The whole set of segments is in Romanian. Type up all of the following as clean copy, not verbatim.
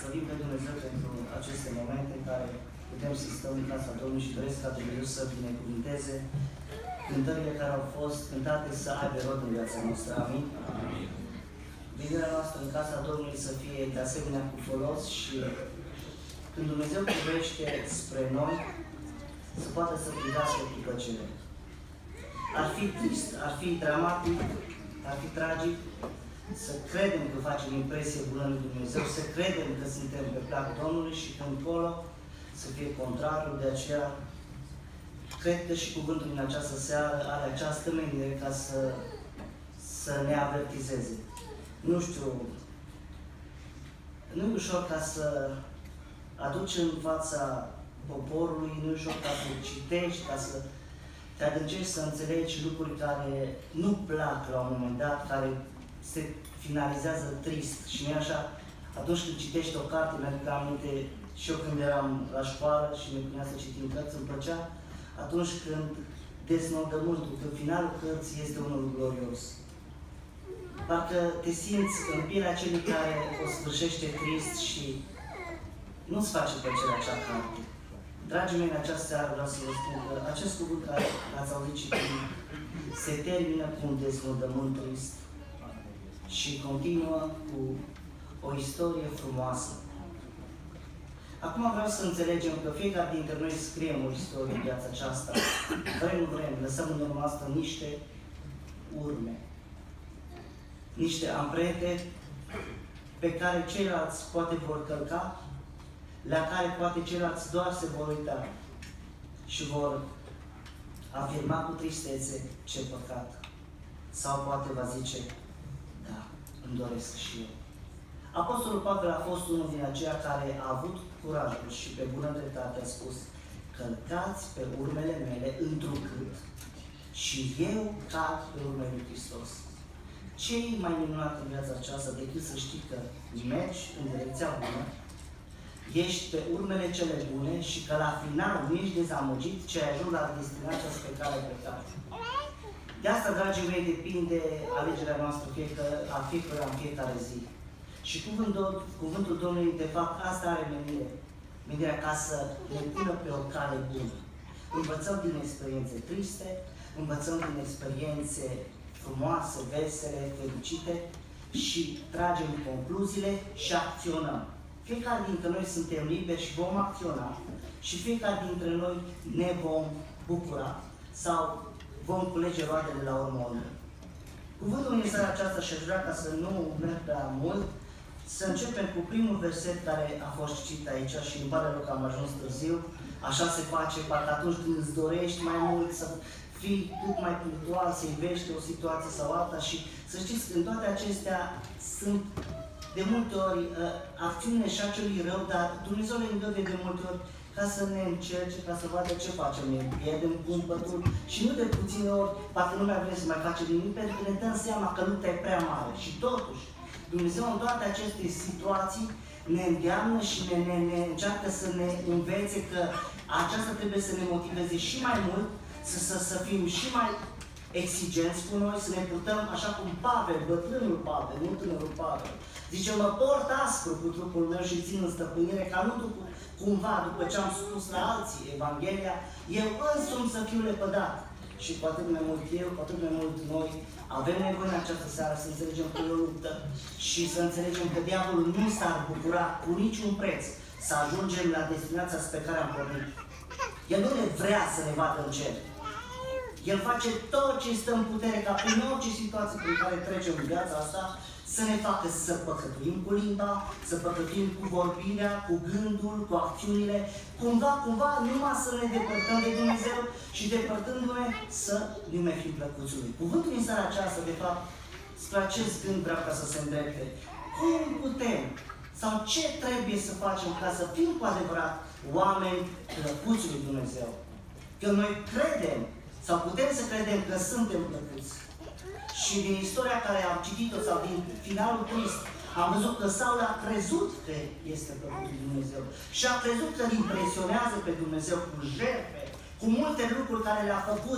slăvim pe Dumnezeu pentru aceste momente în care putem să stăm în casa Domnului și doresc ca Dumnezeu să binecuvânteze cântările care au fost cântate să aibă rod în viața noastră. Amin? Amin. Venirea noastră în casa Domnului să fie de asemenea cu folos și când Dumnezeu privește spre noi, să poată să privească cu plăcere. Ar fi trist, ar fi dramatic, ar fi tragic să credem că facem impresie bună lui Dumnezeu, să credem că suntem pe plac Domnului și când încolo să fie contrarul. De aceea, cred că și cuvântul din această seară are această menire ca să ne avertizeze. Nu știu, nu e ușor ca să aduci în fața poporului, nu e ușor ca să citești, ca să te adâncești să înțelegi lucruri care nu plac la un moment dat, care se finalizează trist. Și nu așa, atunci când citești o carte, mi-aduc aminte, și eu când eram la școală și ne punea să citim cărți, îmi plăcea atunci când deznodământul, că finalul cărții este unul glorios. Parcă te simți în pielea celui care o sfârșește trist și nu-ți face plăcere acea carte. Dragii mei, în această seară vreau să vă spun că acest cuvânt care l-ați auzit citit se termină cu un deznodământ trist și continuă cu o istorie frumoasă. Acum vreau să înțelegem că fiecare dintre noi scriem o istorie în viața aceasta. Vrem, nu vrem, lăsăm în urma asta niște urme, niște amprente pe care ceilalți poate vor călca, la care poate ceilalți doar se vor uita și vor afirma cu tristețe ce păcat. Sau poate va zice, da, îmi doresc și eu. Apostolul Pavel a fost unul din aceia care a avut curajul și pe bună dreptate a spus, călcați pe urmele mele întrucât și eu cad pe urmele lui Hristos. Ce e mai minunat în viața aceasta decât să știi că mergi în direcția bună, ești pe urmele cele bune și că la final nu ești dezamăgit ce ai ajuns la destinația spre care ai plecat. De asta, dragii mei, depinde alegerea noastră a fiecăruia în fiecare zi. Și cuvântul Domnului, de fapt, asta are menire. Menirea ca să ne pună pe o cale bună. Învățăm din experiențe triste, învățăm din experiențe frumoase, vesele, fericite și tragem concluziile și acționăm. Fiecare dintre noi suntem liberi și vom acționa și fiecare dintre noi ne vom bucura sau vom culege roadele la urmă. Cuvântul în seara aceasta și aș vrea ca să nu merg prea mult, să începem cu primul verset care a fost citit aici și îmi pare rău că am ajuns târziu. Așa se face, parcă atunci când îți dorești mai mult să fii cât mai punctual, să ivești o situație sau alta și să știți că în toate acestea sunt de multe ori acțiunile și acelui rău, dar Dumnezeu le îngăduie de multe ori ca să ne încerce, ca să vadă ce facem. Ne pierdem cumpătul și nu de puține ori, parcă nu mai vrem să mai facem nimic, pentru că ne dăm seama că lupta e prea mare. Și totuși, Dumnezeu în toate aceste situații ne îndeamnă și ne încearcă să ne învețe că aceasta trebuie să ne motiveze și mai mult, să fim și mai exigenți cu noi, să ne purtăm așa cum Pavel, bătrânul Pavel, nu tânărul Pavel. Zice, mă port aspru cu trupul meu și țin în stăpânire, ca nu cumva, după ce am spus la alții Evanghelia, eu însumi să fiu lepădat. Și cu atât mai mult eu, cu atât mai mult noi, avem nevoie în această seară să înțelegem că e o luptă și să înțelegem că diavolul nu s-ar bucura cu niciun preț să ajungem la destinația spre care am pornit. El nu ne vrea să ne vadă în cer. El face tot ce stă în putere ca prin orice situație prin care trecem în viața asta să ne facă să păcătuim cu limba, să păcătuim cu vorbirea, cu gândul, cu acțiunile, cumva, numai să ne depărtăm de Dumnezeu și depărtându-ne să nu mai fim plăcuți lui. Cuvântul din seara aceasta, de fapt, spre acest gând vreau ca să se îndrepte. Cum putem sau ce trebuie să facem ca să fim cu adevărat oameni plăcuți lui Dumnezeu? Că noi credem sau putem să credem că suntem plăcuți. Și din istoria care am citit-o sau din finalul trist, am văzut că Saul a crezut că este plăcut lui Dumnezeu. Și a crezut că îl impresionează pe Dumnezeu cu jertfe, cu multe lucruri care le-a făcut,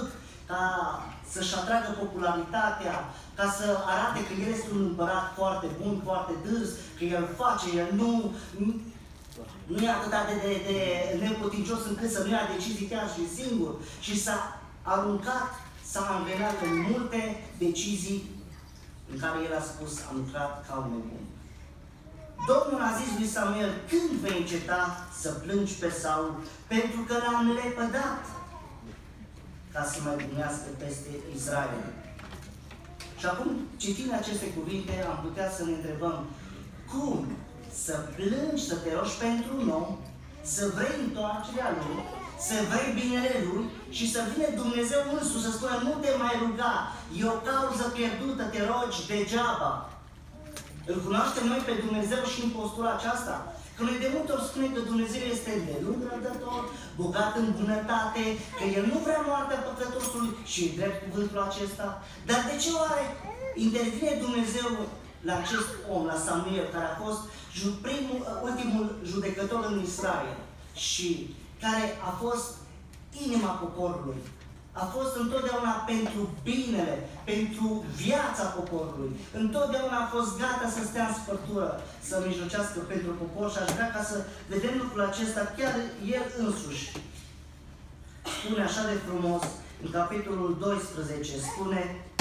ca să-și atragă popularitatea, ca să arate că el este un împărat foarte bun, foarte dârs, că el face, el nu e atât de neputincios încât să nu ia decizii chiar și singur. Și s-a aruncat, s-a angrenat în multe decizii în care el a spus, am lucrat ca un nebun. Domnul a zis lui Samuel, când vei înceta să plângi pe Saul, pentru că l-am lepădat ca să mai domnească peste Israel. Și acum, citind aceste cuvinte, am putea să ne întrebăm, cum să plângi, să te rogi pentru un om, să vrei întoarcerea lui, să vrei binele lui și să vină Dumnezeu însuși să spună, nu te mai ruga, e o cauză pierdută, te rogi degeaba. Îl cunoaștem noi pe Dumnezeu și în postura aceasta? Că noi de multe ori spunem că Dumnezeu este îndelung răbdător, bogat în bunătate, că El nu vrea moartea păcătosului și e drept cuvântul acesta. Dar de ce oare intervine Dumnezeu la acest om, la Samuel, care a fost ultimul judecător în Israel și care a fost inima poporului? A fost întotdeauna pentru binele, pentru viața poporului. Întotdeauna a fost gata să stea în spărtură, să mijlocească pentru popor și aș vrea ca să vedem lucrul acesta chiar el însuși. Spune așa de frumos, în capitolul 12, spune,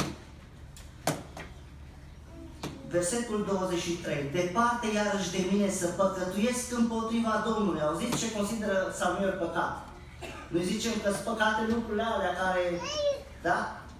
versetul 23, departe iarăși de mine să păcătuiesc împotriva Domnului. Auziți ce consideră Samuel păcat? Noi zicem că sunt păcate lucrurile alea care, da?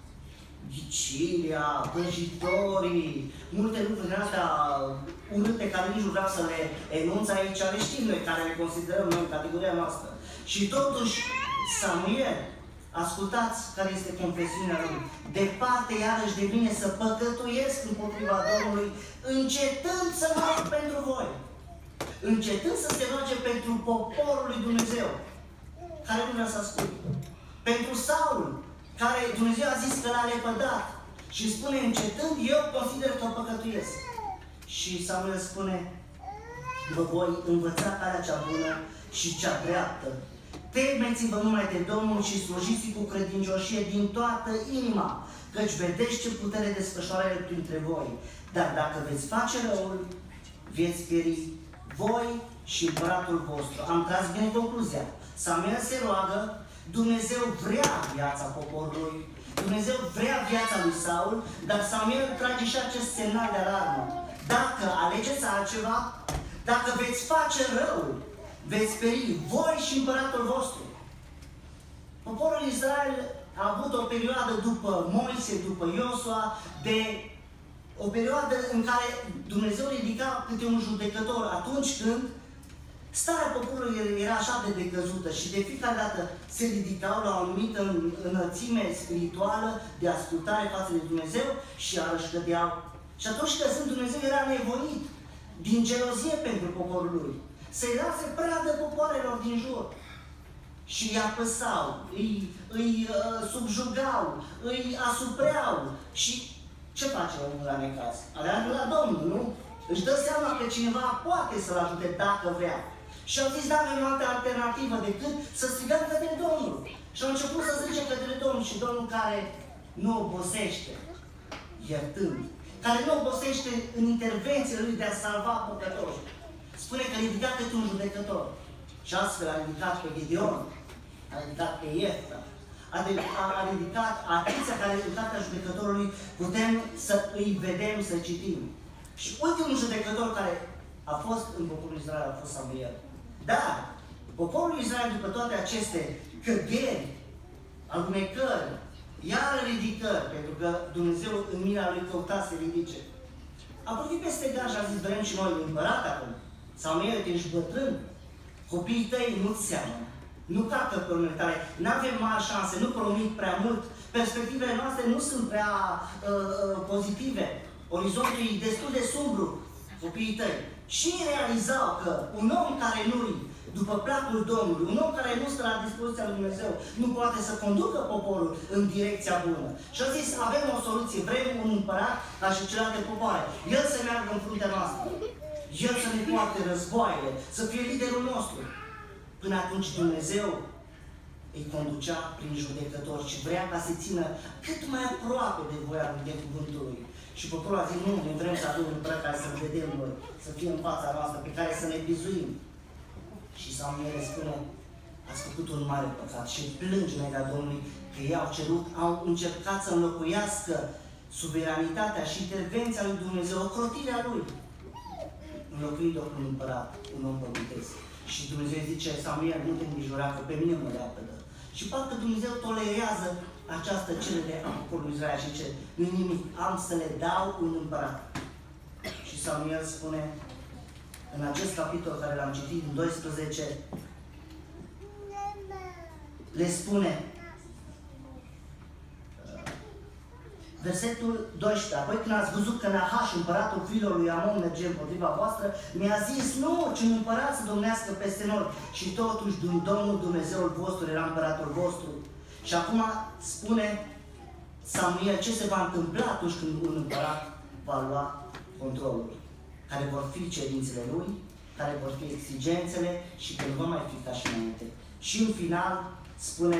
Ghicilia, vrăjitorii, multe lucruri din astea urâte care nici nu vreau să le enunț aici, le știm noi, care le considerăm noi în categoria noastră. Și totuși, Samuel, ascultați care este confesiunea lui, departe iarăși de mine să păcătuiesc împotriva Domnului, încetând să mă rog pentru voi, încetând să se roage pentru poporul lui Dumnezeu, care nu vrea să asculte. Pentru Saul, care Dumnezeu a zis că l-a lepădat și spune, încetând, eu consider că păcătuiesc. Și Samuel spune, vă voi învăța calea cea bună și cea dreaptă. Temeți-vă numai de Domnul și slujiți-i cu credincioșie din toată inima, căci vedeți ce putere desfășoară El printre voi. Dar dacă veți face răul, veți pieri voi și împăratul vostru. Am tras bine concluzia. Samuel se roagă, Dumnezeu vrea viața poporului, Dumnezeu vrea viața lui Saul, dar Samuel trage și acest semnal de alarmă. Dacă alegeți altceva, dacă veți face răul, veți peri voi și împăratul vostru. Poporul Israel a avut o perioadă după Moise, după Iosua, o perioadă în care Dumnezeu ridica câte un judecător atunci când starea poporului era așa de decăzută și de fiecare dată se ridicau la o anumită înălțime spirituală de ascultare față de Dumnezeu și iarăși cădeau. Și atunci căzând, Dumnezeu era nevoit din gelozie pentru poporul lui să-i lase pradă popoarelor din jur. Și îi apăsau, îi subjugau, îi asupreau. Și ce face omul la necaz? Aleargă la Domnul, nu? Își dă seama că cineva poate să-l ajute dacă vrea. Și au zis, da, avem o altă alternativă decât să strigăm către Domnul. Și au început să strige către Domnul și Domnul care nu obosește, iertând, care nu obosește în intervențiile lui de a salva păcătoși. Spune că a ridicat câte un judecător. Și astfel a ridicat pe Gideon, a ridicat pe Iefta, a ridicat atâția care în cartea judecătorului putem să îi vedem, să citim. Și ultimul judecător care a fost în poporul Israel a fost Samuel. Dar poporul Israel, după toate aceste căderi, alunecări, iar ridicări, pentru că Dumnezeu în mila lui căuta să ridice, a privit peste gard și a zis, vrem și noi împărat acum. Samuel, tu ești bătrân, copiii tăi nu-ți seamănă, nu cacă pe urmele tale, n-avem mari șanse, nu promit prea mult, perspectivele noastre nu sunt prea pozitive, orizontul e destul de sumbru, copiii tăi. Și realizau că un om care nu-i după placul Domnului, un om care nu stă la dispoziția lui Dumnezeu, nu poate să conducă poporul în direcția bună. Și a zis, avem o soluție, vrem un împărat ca și celelalte popoare. El să meargă în fruntea noastră. El să ne poarte războaiele, să fie liderul nostru. Până atunci Dumnezeu îi conducea prin judecători și vrea ca să țină cât mai aproape de voia lui, de cuvântul lui. Și poporul a zis, nu, ne vrem să aducem un împărat care să-l vedem noi, să fie în fața noastră, pe care să ne bizuim. Și Samuel spune, ați făcut un mare păcat și plânge înaintea Domnului că ei au cerut, au încercat să înlocuiască suveranitatea și intervenția lui Dumnezeu, ocrotirea lui, înlocuind-o cu un împărat, un om pământesc. Și Dumnezeu zice, Samuel, nu te îngrijora că pe mine mă leapădă. Și parcă Dumnezeu tolerează această cerere a poporului Israel și zice, nu-i nimic, am să le dau un împărat. Și Samuel spune, în acest capitol care l-am citit, în 12, le spune, versetul 12, apoi când ați văzut că Nahaș, împăratul fiilor lui Amon, merge împotriva voastră, mi-a zis, nu, ci un împărat să domnească peste noi. Și totuși, Domnul Dumnezeul vostru era împăratul vostru. Și acum spune Samuel ce se va întâmpla atunci când un împărat va lua controlul. Care vor fi cerințele lui, care vor fi exigențele și că nu va mai fi ca și înainte. Și în final spune,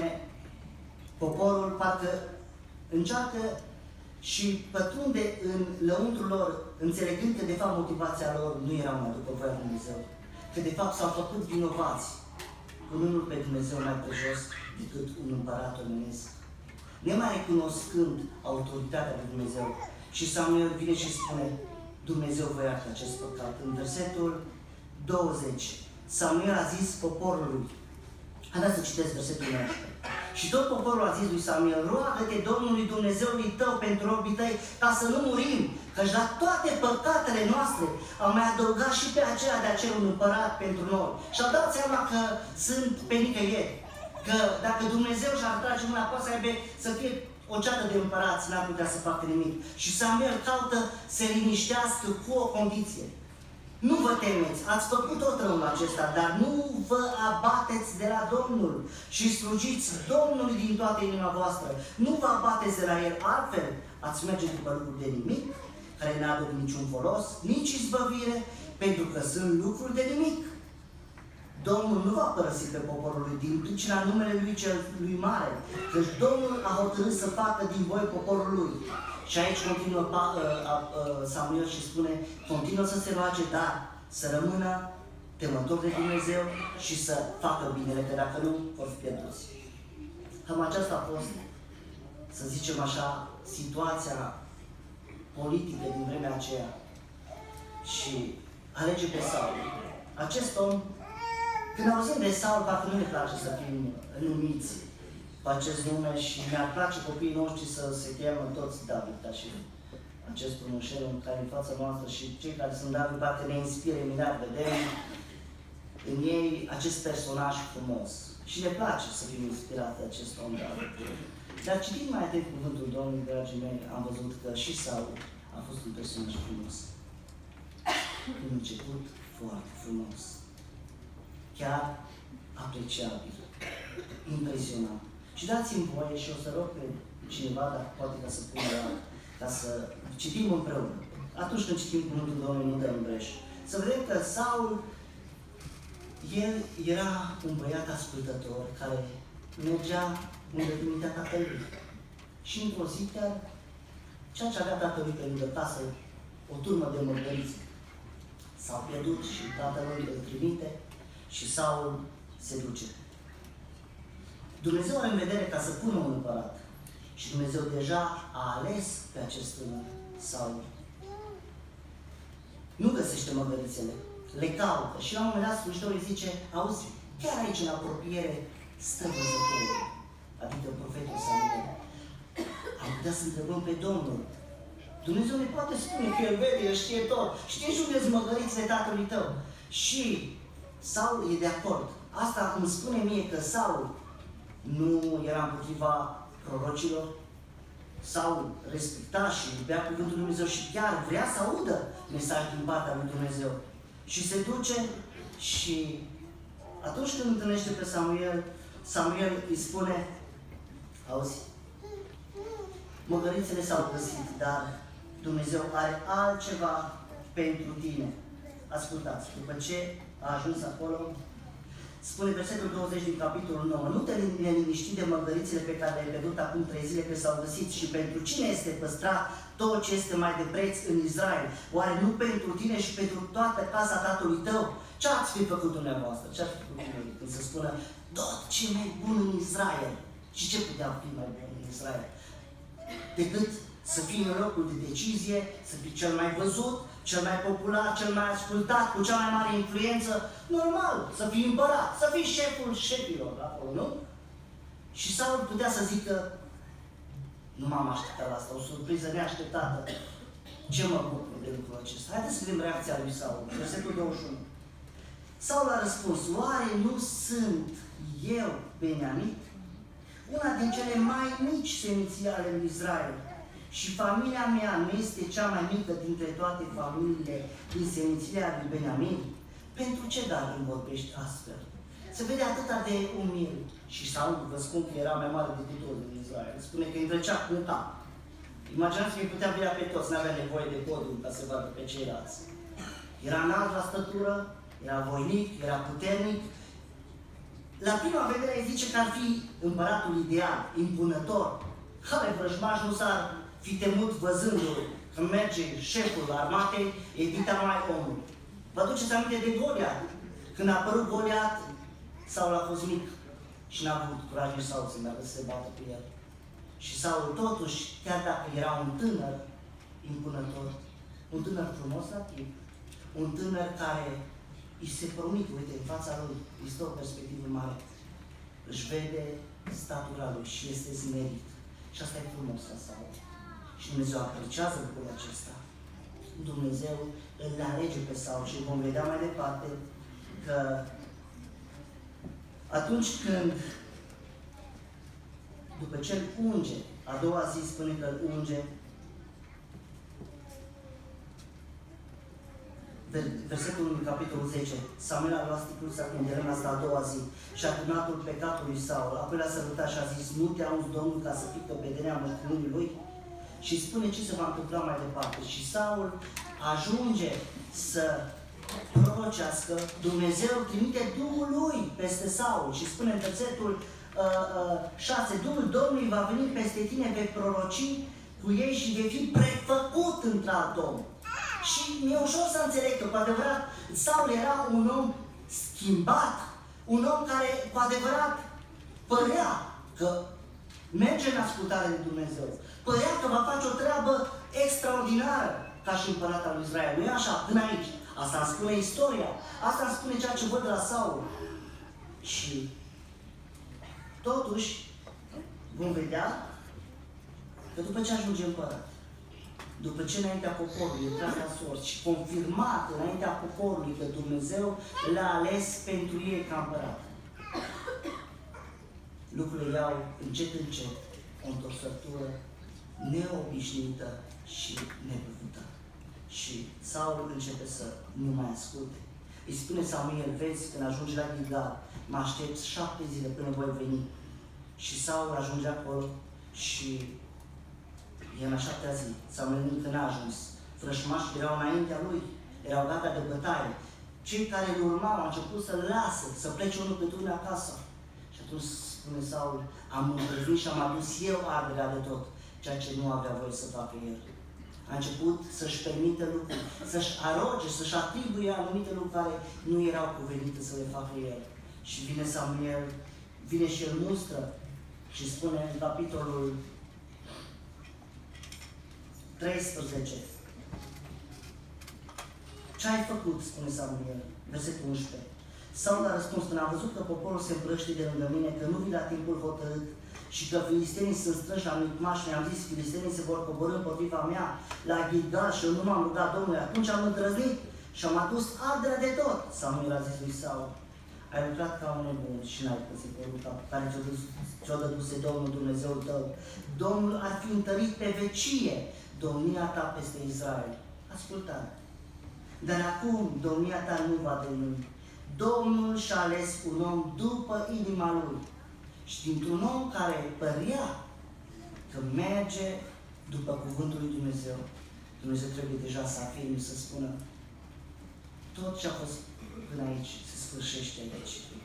poporul parcă încearcă și pătrunde în lăuntrul lor, înțelegând că de fapt motivația lor nu era mai după voia lui Dumnezeu. Că de fapt s-au făcut vinovați, punându-L pe Dumnezeu mai pe jos decât un împărat omenesc, nemai recunoscând autoritatea lui Dumnezeu. Și Samuel vine și spune, Dumnezeu vă iartă acest păcat. În versetul 20, Samuel a zis poporului, haideți să citesc versetul 19. Și tot poporul a zis lui Samuel, roagă-te Domnului Dumnezeului tău pentru robii tăi, ca să nu murim, căci la toate păcatele noastre am mai adăugat și pe aceea de a cere un împărat pentru noi. Și au dat seama că sunt pe nicăieri, că dacă Dumnezeu și-ar trage mâna, poate să fie o ceată de împărați, n-ar putea să facă nimic. Și Samuel caută să liniștească cu o condiție. Nu vă temeți, ați făcut tot răul acesta, dar nu vă abateți de la Domnul și slujiți Domnului din toată inima voastră. Nu vă abateți de la El, altfel ați merge după lucruri de nimic, care n-aduc niciun folos, nici izbăvire, pentru că sunt lucruri de nimic. Domnul nu va părăsi pe poporul lui din pricina numele lui cel lui mare, căci Domnul a hotărât să facă din voi poporul lui. Și aici continuă Samuel și spune, continuă să se roage, dar să rămână temător de Dumnezeu și să facă binele, că dacă nu, vor fi pierduți. Cam aceasta a fost, să zicem așa, situația politică din vremea aceea. Și alege pe Saul. Acest om, când auzim de Saul, parcă nu ne place să fim numiți cu acest nume și mi-ar place copiii noștri să se cheamă toți David, ca și acest frumușel care în fața noastră și cei care sunt David, parcă ne inspiră imediat, vedem în ei acest personaj frumos. Și ne place să fim inspirați de acest om David. Dar citind mai atent cuvântul Domnului, dragii mei, am văzut că și Saul a fost un personaj frumos. În început, foarte frumos. Chiar apreciabil. Impresionant. Și dați-mi voie și o să rog pe cineva, dacă poate, ca să pună ca să citim împreună. Atunci când citim cuvântul Domnului, nu dăm breș. Să vedem că Saul, el era un băiat ascultător care mergea unde trimitea tatălui. Și într-o zi chiar, ceea ce avea tatălui pe lângă casă, o turmă de mărgăriți, s-au pierdut și tatălui îl trimite și Saul se duce. Dumnezeu are în vedere ca să pună un împărat. Și Dumnezeu deja a ales pe acest Saul. Nu găsește măgărițele, le caută. Și la un moment dat slujitorul îi zice, auzi, chiar aici în apropiere stă văzătorul, adică profetul Samuel. Am putea să întrebăm pe Domnul. Dumnezeu ne poate spune că El vede, El știe tot. Știe și unde-s măgărițele tatălui tău. Și Saul e de acord. Asta îmi spune mie că Saul nu era împotriva prorocilor, Saul respecta și iubea cuvântul lui Dumnezeu și chiar vrea să audă mesajul din partea lui Dumnezeu. Și se duce și atunci când întâlnește pe Samuel, Samuel îi spune, auzi, măgărițele s-au găsit, dar Dumnezeu are altceva pentru tine. Ascultați, după ce a ajuns acolo, Spune versetul 20 din capitolul 9. Nu te neliniști de măgărițele pe care le-ai pierdut acum 3 zile că s-au găsit. Și pentru cine este păstrat tot ce este mai de preț în Israel? Oare nu pentru tine și pentru toată casa tatălui tău? Ce ați fi făcut dumneavoastră? Ce ați fi făcut dumneavoastră când se spune tot ce e mai bun în Israel? Și ce putea fi mai bun în Israel? Decât să fii în locul de decizie, să fii cel mai văzut, cel mai popular, cel mai ascultat, cu cea mai mare influență, normal, să fii împărat, să fii șeful șefilor acolo, nu? Și Saul putea să zică, nu m-am așteptat la asta, o surpriză neașteptată. Ce mă bucur de lucrul acesta? Haideți să vedem reacția lui Saul, versetul 21. Saul a răspuns, oare nu sunt eu Beniamit? Una din cele mai mici seminții ale lui Israel. Și familia mea nu este cea mai mică dintre toate familiile din semințiile lui Beniamin? Pentru ce dar îmi vorbești astfel? Se vede atâta de umil. Și Saul, vă spun că era mai mare decât toți din Israel. Spune că îi trecea cu cap. Imaginați-vă că îi putea vedea pe toți, n-avea nevoie de podium ca să vadă pe ceilalți. Era înalt la stătură, era voinic, era puternic. La prima vedere îi zice că ar fi împăratul ideal, impunător. Care vrăjmaș nu s-ar fi temut văzându-l că merge șeful armatei, evita mai omul. Vă aduceți aminte de Goliat? Când a apărut Goliat, Saul a fost mic și n-a avut curaj nici Saul să meargă să se bată cu el. Și Saul totuși, chiar dacă era un tânăr impunător, un tânăr frumos la timp, un tânăr care îi se promite, uite, în fața lui, este o perspectivă mare, își vede statura lui și este smerit. Și asta e frumos la Saul. Și Dumnezeu apreciază lucrul acesta. Dumnezeu îl alege pe Saul și vom vedea mai departe că atunci când, după ce îl unge, a doua zi spune că îl unge, versetul în capitolul 10, Samuel a luat sticluța cu îndelăm asta a doua zi și a turnatul pecatului Saul, apoi l-a sărutat și a zis, nu te auzi, Domnul, ca să fii căpetenea mătrânirii lui? Și spune ce se va întâmpla mai departe. Și Saul ajunge să prorocească, Dumnezeu trimite Duhul lui peste Saul și spune în versetul 6, Duhul Domnului va veni peste tine, vei proroci cu ei și vei fi prefăcut într-alt om. Și mi-e ușor să înțeleg că, cu adevărat, Saul era un om schimbat, un om care, cu adevărat, părea că merge în ascultare de Dumnezeu. Părea că va face o treabă extraordinară ca și împărat al lui Israel. Nu e așa? Până aici. Asta îmi spune istoria. Asta îmi spune ceea ce văd de la Saul. Și totuși vom vedea că după ce ajunge împărat, după ce înaintea poporului e tras la sorți și confirmat înaintea poporului că Dumnezeu l-a ales pentru ei ca împărat, lucrurile iau încet o întorsătură neobișnuită și nevăzută. Și Saul începe să nu mai asculte. Îi spune Samuel, vezi, când ajungi la Gilgal, mă aștepți 7 zile până voi veni. Și Saul ajunge acolo și e în a 7-a zi. Samuel încă n-a ajuns. Vrășmașii erau înaintea lui, erau gata de bătaie. Cei care îl urmau au început să-l lasă, să plece unul pe unul acasă. Și atunci spune Saul, am împrăvit și am adus eu arderea de tot, ceea ce nu avea voie să facă el. A început să-și permită lucruri, să-și aroge, să-și atribuie anumite lucruri care nu erau cuvenite să le facă el. Și vine Samuel, vine și el mustră și spune în capitolul 13. Ce ai făcut, spune Samuel, versetul 11. Saul a răspuns, când am văzut că poporul se împrăște de lângă mine, că nu vin la timpul hotărât și că filistenii sunt strânși la Micmaș, mi-am zis, filistenii se vor coborî împotriva mea la Gilgal și eu nu m-am rugat Domnului. Atunci am îndrăznit și am adus arderea de tot. Samuel a zis lui Saul, ai lucrat ca un nebun și n-ai păsit poruca care ți-o dăduse Domnul Dumnezeul tău. Domnul ar fi întărit pe vecie domnia ta peste Israel. Ascultare. Dar acum domnia ta nu va demni. Domnul și-a ales un om după inima lui. Și dintr-un om care părea că merge după cuvântul lui Dumnezeu, Dumnezeu trebuie deja să afirme, să spună tot ce a fost până aici se sfârșește aici.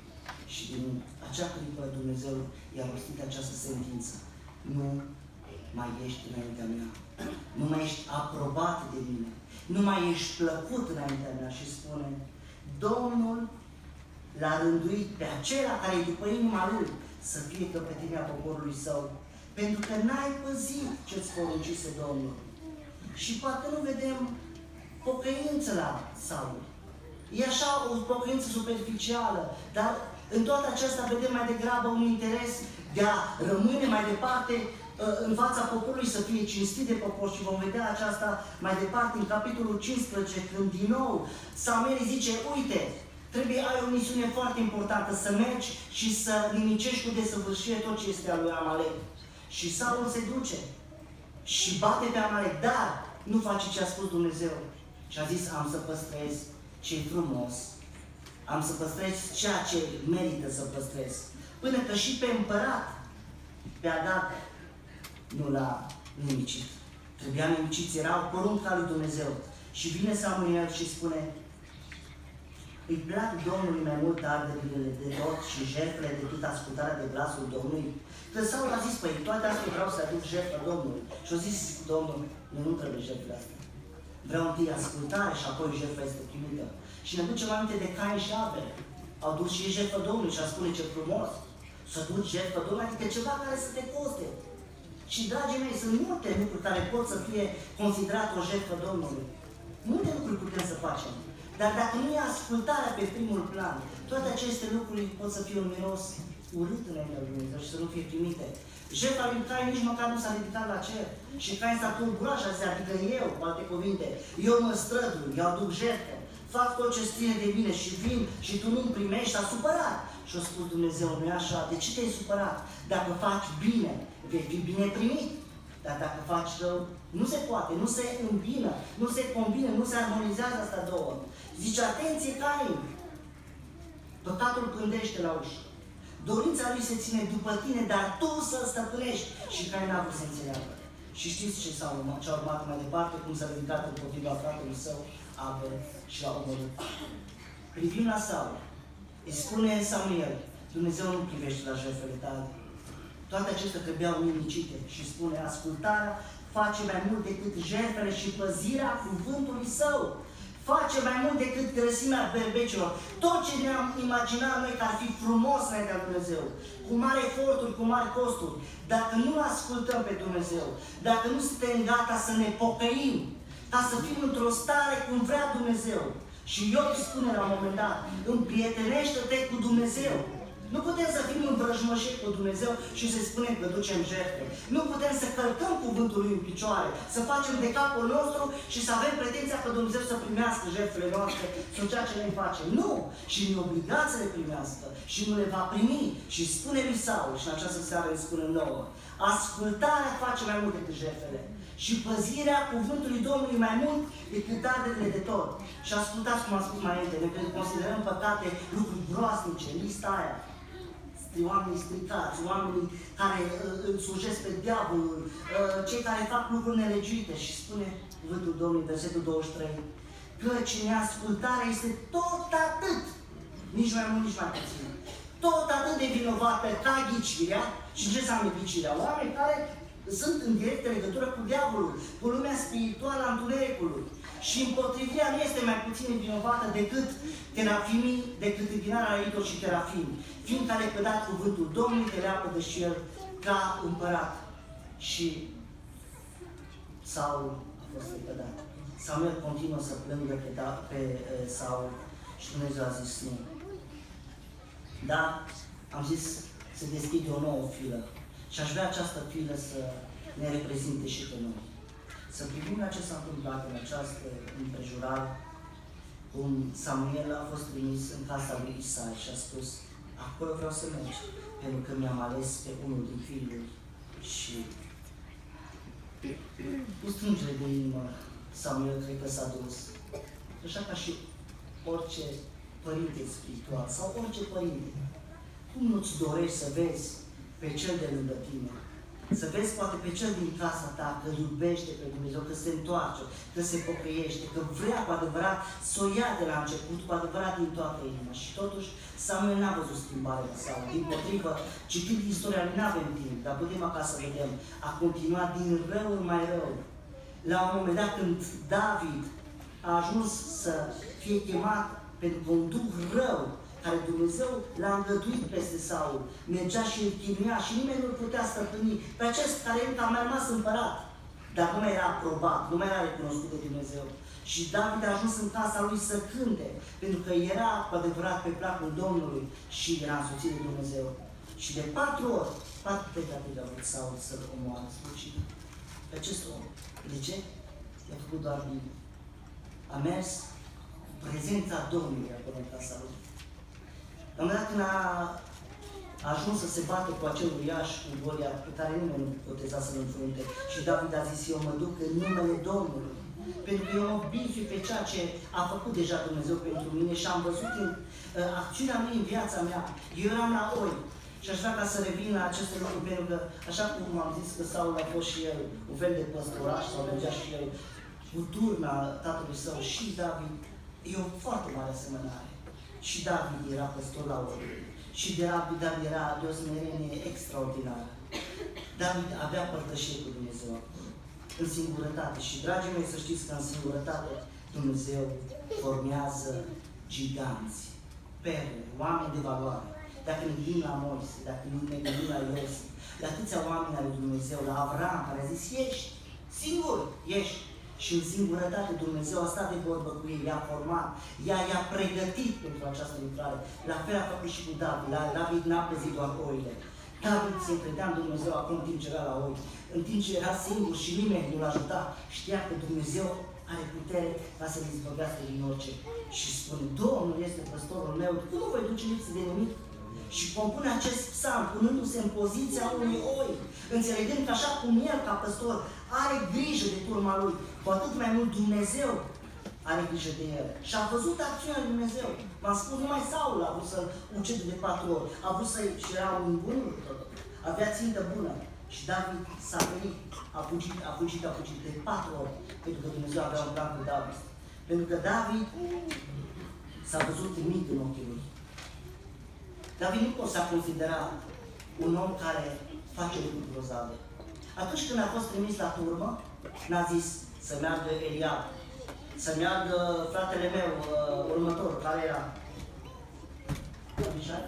Și din acea clipă Dumnezeu i-a rostit această sentință. Nu mai ești înaintea mea. Nu mai ești aprobat de mine. Nu mai ești plăcut înaintea mea. Și spune, Domnul l-a rânduit pe acela care e după inima lui să fie căpetenia poporului său. Pentru că n-ai păzit ce-ți poruncise Domnul. Și poate nu vedem pocăință la Saul. E așa o pocăință superficială, dar în toată aceasta vedem mai degrabă un interes de a rămâne mai departe în fața poporului, să fie cinstit de popor. Și vom vedea aceasta mai departe în capitolul 15, când din nou Samuel îi zice, uite, ai o misiune foarte importantă, să mergi și să nimicești cu desăvârșire tot ce este al lui Amalek. Și Saul se duce și bate pe Amalek, dar nu face ce a spus Dumnezeu. Și a zis, am să păstrez ce-i frumos, am să păstrez ceea ce merită să păstrez. Până că și pe împărat, pe Agag, nu l-a nimicit. Trebuia nimiciți, erau porunca lui Dumnezeu. Și vine Samuel și spune, îi plac Domnului mai mult arderile de tot și jertfele decât ascultarea de glasul Domnului? Că Saul a zis, păi toate astea vreau să aduc jertfă Domnului. Și a zis Domnul, nu trebuie jertfele astea. Vreau întâi ascultare și apoi jertfa este primită. Și ne ducem aminte de Cain și Abel. Au dus și jertfă Domnului și a spune ce frumos. Să duci jertfă Domnului, adică ceva care să te coste. Și, dragii mei, sunt multe lucruri care pot să fie considerate o jertfă Domnului. Multe lucruri putem să facem. Dar dacă nu e ascultarea pe primul plan, toate aceste lucruri pot să fie un miros urât înaintea lui Dumnezeu și să nu fie primite. Jertfa lui Cain nici măcar nu s-a ridicat la cer. Și Cain s-a tulburat și a zis, adică eu, cu alte cuvinte, eu mă strădui, eu aduc jertfă, fac tot ce ține de mine și vin și tu nu-mi primești, s-a supărat. Și a spus Dumnezeu, nu e așa, de ce te-ai supărat? Dacă faci bine, vei fi bine primit. Dar dacă faci rău, nu se poate, nu se îmbină, nu se combină, nu se armonizează astea două. Zice, atenție, Cain! Păcatul pândește la ușă. Dorința lui se ține după tine, dar tu să-l stăpânești. Și Cain n-a vrut să înțeleagă. Și știți ce a urmat mai departe, cum s-a ridicat împotriva fratelui său, Abel, și l-a omorât. Privim la Saul. Îi spune Samuel, Dumnezeu nu privește la jertfele tale. Toate acestea trebuiau nimicite. Și spune, ascultarea face mai mult decât jertfele și păzirea cuvântului său. Face mai mult decât grăsimea berbecilor. Tot ce ne-am imaginat noi că ar fi frumos înaintea lui Dumnezeu, cu mari eforturi, cu mari costuri, dacă nu ascultăm pe Dumnezeu, dacă nu suntem gata să ne pocăim, ca să fim într-o stare cum vrea Dumnezeu. Și Iov spune la un moment dat, împrietenește-te cu Dumnezeu. Nu putem să fim învrăjmășiți cu Dumnezeu și să spunem că ducem jertfe. Nu putem să călcăm cuvântul lui în picioare, să facem de capul nostru și să avem pretenția că Dumnezeu să primească jertfele noastre sau ceea ce noi facem. Nu! Și ne obligați să le primească și nu le va primi. Și spune lui Saul, și în această seară îi spune nouă, ascultarea face mai mult decât jertfele și păzirea cuvântului Domnului mai mult decât arderile de tot. Și ascultați cum am spus mai înainte, ne considerăm păcate lucruri groasnice, lista aia. Oamenii stricați, oamenii care îl slujesc pe diavolul, cei care fac lucruri nelegiuite. Și spune cuvântul Domnului, versetul 23, căci neascultarea este tot atât, nici mai mult, nici mai puțin, tot atât de vinovată ca ghicirea. Și ce înseamnă ghicirea? Oameni care sunt în directă legătură cu diavolul, cu lumea spirituală a întunericului. Și împotrivirea nu este mai puțin vinovată decât terafimii, decât închinarea idol și terafimii. Fiindcă a lepădat cuvântul Domnului, te leapă de și el ca împărat. Și Saul a fost lepădat. Samuel continuă să plângă pe Saul și Dumnezeu a zis nu. Da, am zis să deschide o nouă filă. Și aș vrea această filă să ne reprezinte și pe noi. Să privim la ce s-a întâmplat în această împrejurare, cum Samuel a fost trimis în casa lui Isai și a spus, acolo vreau să mergi, pentru că mi-am ales pe unul din fiii și cu strângere de inimă, Samuel cred că s-a dus. Așa ca și orice părinte spiritual sau orice părinte. Cum nu-ți dorești să vezi pe cel de lângă tine Să vezi poate pe cel din casa ta că îl iubește pe Dumnezeu, că se întoarce, că se pocăiește, că vrea cu adevărat să o ia de la început, cu adevărat din toată inima. Și totuși Samuel n-a văzut schimbarea sa. Dimpotrivă, citind istoria lui, n-avem timp, dar putem acasă să vedem. A continuat din rău în mai rău. La un moment dat, când David a ajuns să fie chemat pentru că un duh rău care Dumnezeu l-a îngăduit peste Saul, mergea și îl chinuia și nimeni nu-l putea stăpâni pe acest care încă a mai rămas împărat, dar nu mai era aprobat, nu mai era recunoscut de Dumnezeu. Și David a ajuns în casa lui să cânte, pentru că era cu adevărat pe placul Domnului și era însoțit de Dumnezeu. Și de 4 ori, 4 tentative a vrut Saul să-l omoare, slucit pe acest om. De ce? I-a făcut doar bine. A mers cu prezența Domnului acolo în casa lui. La un moment dat, când a ajuns să se bată cu acel uriaș, cu Goliat, pe care nimeni nu boteza să-l înfrunte, și David a zis, eu mă duc în numele Domnului, pentru că eu mă bifui pe ceea ce a făcut deja Dumnezeu pentru mine și am văzut în acțiunea lui în viața mea. Eu eram la oi și aș vrea ca să revin la aceste lucruri, pentru că, așa cum am zis că Saul a fost și el un fel de păstoraș, sau mergea și el cu turna tatălui său, și David, e o foarte mare asemănare. Și David era păstor la oi. Și David era de o smerenie extraordinară. David avea părtășie cu Dumnezeu în singurătate. Și, dragii mei, să știți că în singurătate Dumnezeu formează giganți, perle, oameni de valoare. Dacă ne gândim la Moise, dacă ne gândim la Iosif, la atâția oameni ale Dumnezeu, la Avram, care a zis, ieși, singur, ieși. Și în singurătate Dumnezeu a stat de vorbă cu ei, i-a format, i-a pregătit pentru această lucrare. La fel a făcut și cu David. David n-a păzit doar oile. David se încredea în Dumnezeu acum în timp ce era la oi. În timp ce era singur și nimeni nu-l ajuta, știa că Dumnezeu are putere ca să-l izbăvească din orice. Și spune, Domnul este păstorul meu, tu nu voi duce lipsă de nimic. Și compune acest psalm, punându-se în poziția unui oi, înțelegând că așa cum el, ca păstor, are grijă de turma lui, cu atât mai mult Dumnezeu are grijă de el. Și a văzut acțiunea lui Dumnezeu. V-am spus, numai Saul a vrut să-l ucide de 4 ori. A vrut să-i, și era un bun, avea țintă bună. Și David s-a venit, a fugit de 4 ori, pentru că Dumnezeu avea un plan cu David. Pentru că David s-a văzut mic în ochii lui. David nu s-a considerat un om care face lucruri grozave. Atunci când a fost trimis la turmă, n-a zis să meargă Eliab, să meargă fratele meu următor, care era Abishai?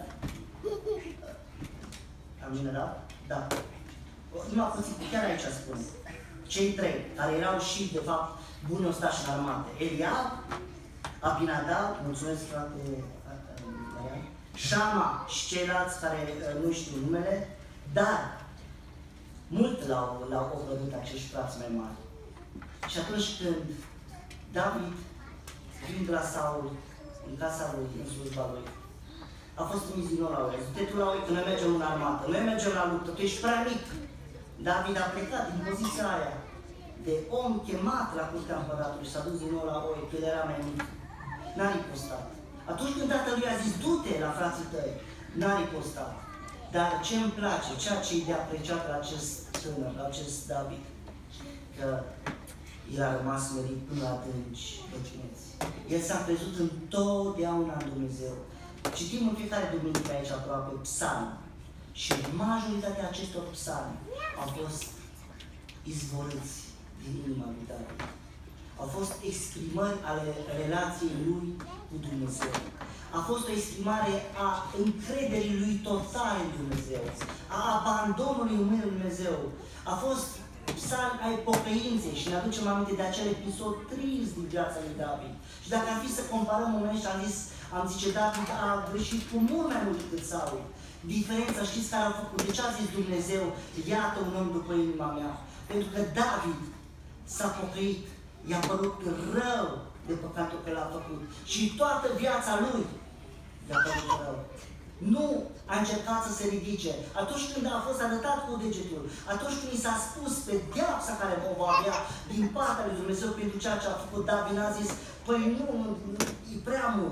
Am general? Da. Numai puțin, chiar aici spune. Cei 3, care erau și, de fapt, buni ostași în armată. Eliab, Abinadab, mulțumesc frate Marian, Shama și ceilalți care nu știu numele, dar mult l-au oprădut acești frați mai mari. Și atunci când David, fiind la Saul, în casa lui, în slujba lui, a fost trimis din nou la oi. Uite tu la oi, că noi mergem în armată, noi mergem la luptă, tu ești prea mic. David a plecat din poziția aia de om chemat la curtea împăratului și s-a dus din nou la oi, că el era mai mic. N-a ripostat. Atunci când tatăl lui a zis, du-te la frații tăi, n-a ripostat. Dar ce îmi place, ceea ce e de apreciat la acest tânăr, la acest David, că el a rămas smerit până la adânci răcineți. El s-a crezut întotdeauna în Dumnezeu. Citim în fiecare duminică aici aproape psalmi. Și majoritatea acestor psalmi au fost izvorâți din inima lui David. Au fost exprimări ale relației lui cu Dumnezeu. A fost o exprimare a încrederii lui total în Dumnezeu, a abandonului în Dumnezeu. A fost psalmi ai pocăinței și ne aducem aminte de acel episod trist din viața lui David. Și dacă ar fi să comparăm momentul și am zice, David a greșit cu mult mai mult decât Saul. Diferența, știți care a făcut? De ce a zis Dumnezeu, iată un om după inima mea? Pentru că David s-a pocăit, i-a părut rău de păcatul că l-a făcut. Și toată viața lui i-a părut rău. Nu a încercat să se ridice. Atunci când a fost arătat cu degetul, atunci când i s-a spus pedeapsa care o va avea din partea lui Dumnezeu pentru ceea ce a făcut, David a zis, păi nu, e prea mult.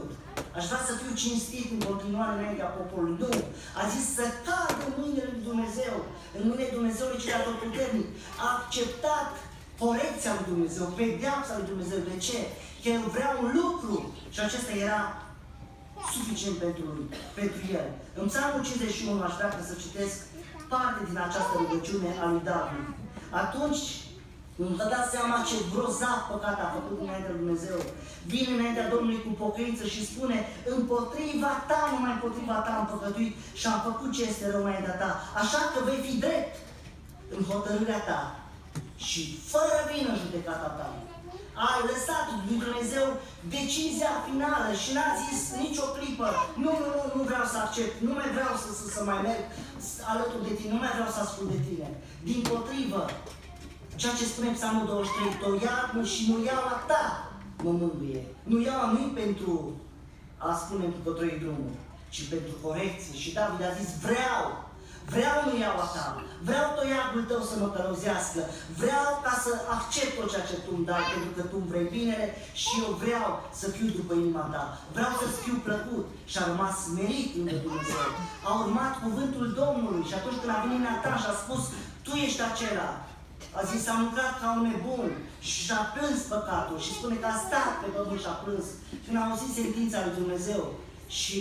aș vrea să fiu cinstit în continuare înaintea poporului. Nu! A zis să cad în mâinile lui Dumnezeu, în mâinile Dumnezeului cel atotputernic. A acceptat corecția lui Dumnezeu, pedeapsa lui Dumnezeu. De ce? Că el vrea un lucru și acesta era suficient pentru el. În Psalmul 51 aș vrea să citesc parte din această rugăciune a lui David. Atunci vă dați seama ce grozav păcat a făcut înaintea lui Dumnezeu. Vine înaintea Domnului cu pocăință și spune: împotriva ta, numai împotriva ta am păcătuit și am făcut ce este rău înaintea ta. Așa că vei fi drept în hotărârea ta și fără vină în judecata ta. Ai lăsat lui Dumnezeu decizia finală și n-a zis nicio clipă: nu vreau să accept, nu mai vreau să mai merg alături de tine, nu mai vreau să ascult de tine. Dimpotrivă, ceea ce spune Psalmul 23, toiat-mă și nuiaua ta mă mângâie. Nuiaua nu-i pentru a spune că trăi drumul, ci pentru corecție. Și David a zis: vreau nuiaua ta, vreau toiagul tău să mă călăuzească, vreau ca să accept tot ceea ce tu îmi dai, pentru că tu îmi vrei binele și eu vreau să fiu după inima ta, vreau să-ți fiu plăcut. Și a rămas smerit lângă Dumnezeu. A urmat cuvântul Domnului și atunci când a venit Natan și a spus: tu ești acela, a zis: am lucrat ca un nebun și și-a plâns păcatul și spune că a stat pe pământ și a plâns. Când a auzit sentința lui Dumnezeu și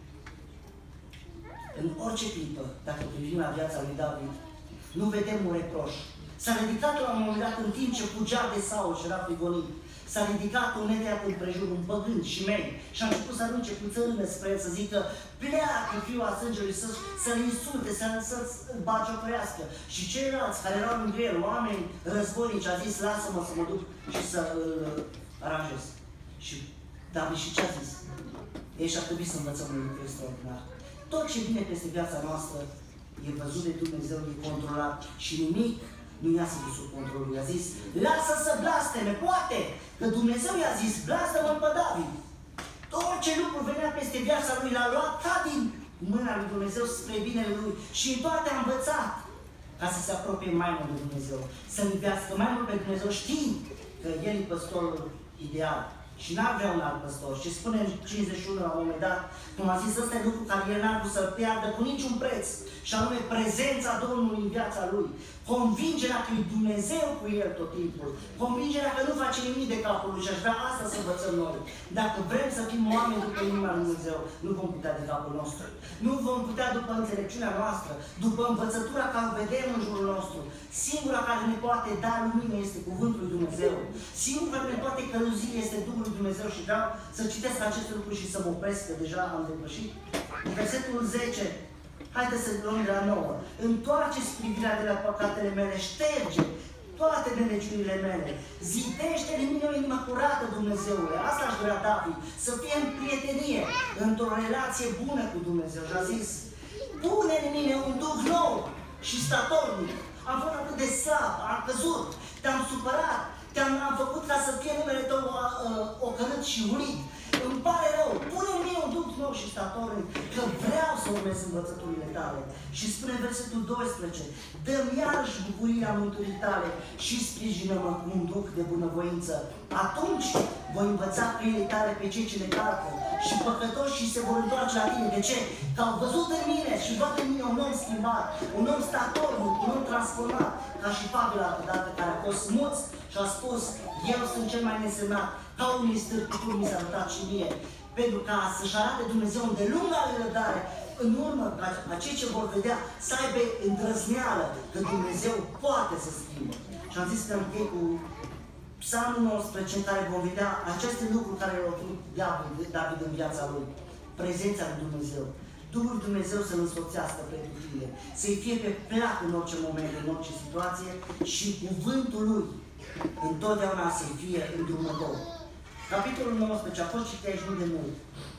în orice clipă, dacă privim la viața lui David, nu vedem un reproș. S-a ridicat la un moment dat, în timp ce fugea de Saul și era prigonit, s-a ridicat un nedeat împrejur, un păgân și mei, și a început să arunce cu țărână spre el, să zică: pleacă, fiul a sângelui, să-l insulte, să-l bagiocorească. Și ceilalți care erau lângă el, oameni războinici, a zis: lasă-mă să mă duc și să-l aranjez. Și David și ce a zis? Ei, și-ar trebui să învățăm un lucru extraordinar. Tot ce vine peste viața noastră e văzut de Dumnezeu, e controlat și nimic nu iasă de sub controlul. I-a zis: lasă să blasteme, poate că Dumnezeu i-a zis: blastă-mă pe David. Orice lucru venea peste viața lui, l-a luat ca din mâna lui Dumnezeu spre binele lui și în toate a învățat ca să se apropie mai mult de Dumnezeu, să-L iubească mai mult pe Dumnezeu, știind că El e păstorul ideal. Și n-ar vrea un alt păstor. Și spune în 51 la un moment dat, cum a zis: ăsta e lucru care el n-ar vrut să-l piardă cu niciun preț, și anume prezența Domnului în viața lui. Convingerea că e Dumnezeu cu el tot timpul. Convingerea că nu face nimic de capul lui. Și aș vrea asta să învățăm noi. Dacă vrem să fim oameni după inima lui Dumnezeu, nu vom putea de capul nostru. Nu vom putea după înțelepciunea noastră, după învățătura care o vedem în jurul nostru. Singura care ne poate da lumină este cuvântul lui Dumnezeu. Singura care ne poate călăuzi este Duhul lui Dumnezeu. Și vreau să citesc aceste lucruri și să mă opresc, că deja am depășit. În versetul 10, haideți să luăm de la 9. Întoarce-ți privirea de la păcatele mele, șterge toate nelegiunile mele. Zidește din mine o inimă curată, Dumnezeule. Asta aș vrea David, să fie în prietenie, într-o relație bună cu Dumnezeu. Și a zis: pune în mine un duh nou și statornic. Am fost atât de slab, am căzut, te-am supărat, am făcut ca să fie numele tău ocărât și urit. Îmi pare rău, pune în mine un duh nou și statornic, că vreau să urmez învățăturile tale. Și spune versetul 12: dă-mi iarăși bucuria mântuirii tale și sprijină-mă cu un duh de bunăvoință. Atunci voi învăța căile tale pe cei ce le calcă și păcătoșii se vor întoarce la tine. De ce? Că au văzut în mine și văd în mine un om schimbat, un om statornic, un om transformat, ca și Pavel altădată, care a fost muț și a spus: eu sunt cel mai nesemnat, ca unii stârpituri mi s-a arătat și mie. Pentru ca să-și arate Dumnezeu îndelunga răbdare, în urmă, ca cei ce vor vedea să aibă îndrăzneală că Dumnezeu poate să schimbă. Și am zis că închei cu Psalmul 19, în care vom vedea aceste lucruri care le-au făcut David în viața lui. Prezența lui Dumnezeu. Duhul Dumnezeu să-L însoțească pentru tine, să-i fie pe plac în orice moment, în orice situație, și cuvântul lui întotdeauna să-i fie îndrumător. Capitolul 19 a fost citit aici nu de mult.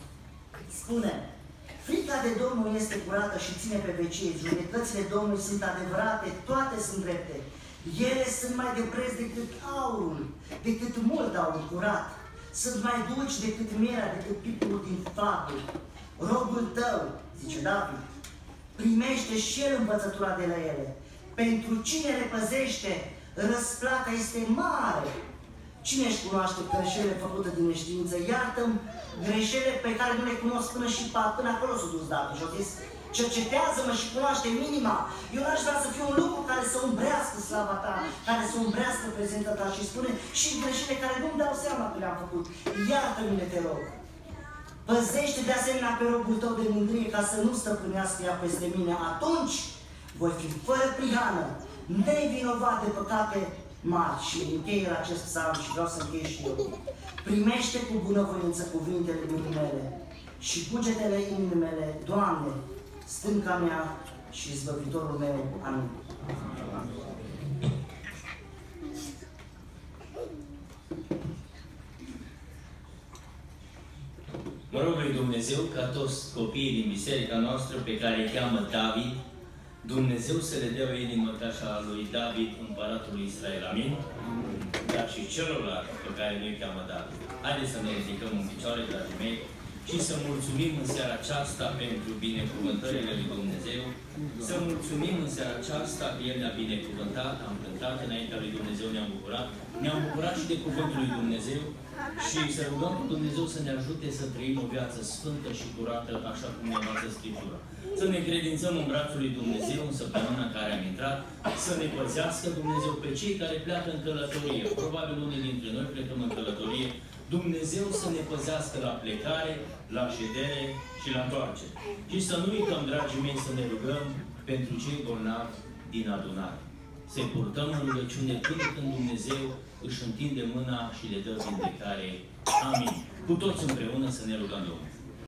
Spune: frica de Domnul este curată și ține pe vecie, judecățile Domnului sunt adevărate, toate sunt drepte. Ele sunt mai de preț decât aurul, decât mult aur curat. Sunt mai dulci decât mierea, decât pipul din fabul. Robul tău, zice David, primește și el învățătura de la ele. Pentru cine le păzește, răsplata este mare. Cine își cunoaște greșelile făcute din neștiință, iartă-mi greșelile pe care nu le cunosc până acolo s-a dus David și a zis, cercetează-mă și cunoaște minima. Eu n-aș vrea să fiu un lucru care să umbrească slava ta, care să umbrească prezența ta și spune și greșelile care nu-mi dau seama că le-am făcut. Iartă-mi, te rog. Păzește de asemenea pe robul tău de mândrie ca să nu stăpânească ea peste mine. Atunci voi fi fără prihană, nevinovat de păcate mari. Și închei acest psalm și vreau să închei și eu. Primește cu bunăvoință cuvintele inimii mele și bugetele inimii mele, Doamne, stânca mea și izbăvitorul meu. Amin. Mă rog lui Dumnezeu ca toți copiii din biserica noastră pe care îi cheamă David, Dumnezeu să le dea o inimă ca și a lui David, împăratul lui Israel. Amin? Dar și celorlalți pe care nu-i cheamă David. Haideți să ne ridicăm în picioare, dragii mei, și să mulțumim în seara aceasta pentru binecuvântările lui Dumnezeu, să mulțumim în seara aceasta că El ne-a binecuvântat, am cântat înaintea lui Dumnezeu, ne-am bucurat și de cuvântul lui Dumnezeu și să rugăm cu Dumnezeu să ne ajute să trăim o viață sfântă și curată, așa cum ne învață Scriptura. Să ne credințăm în brațul lui Dumnezeu în săptămâna în care am intrat, să ne păzească Dumnezeu pe cei care pleacă în călătorie. Probabil unii dintre noi plecăm în călătorie. Dumnezeu să ne păzească la plecare, la ședere și la întoarcere. Și să nu uităm, dragii mei, să ne rugăm pentru cei bolnavi din adunare. Să-i purtăm în rugăciune până când Dumnezeu își întinde mâna și le dă vindecare. Amin. Cu toți împreună să ne rugăm Domnul.